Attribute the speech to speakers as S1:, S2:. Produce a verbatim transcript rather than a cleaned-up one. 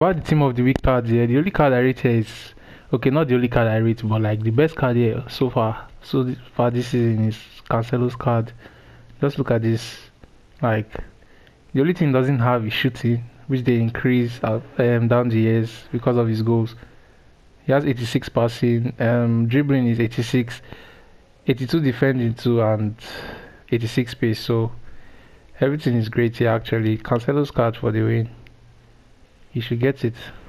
S1: About the team of the week cards here, the only card I rate here is okay, not the only card I rate, but like the best card here so far. So th- far this season is Cancelo's card. Just look at this. Like the only thing doesn't have is shooting, which they increase uh, um, down the years because of his goals. He has eighty-six passing, um, dribbling is eighty-six, eighty-two defending too, and eighty-six pace. So everything is great here actually. Cancelo's card for the win. You should get it.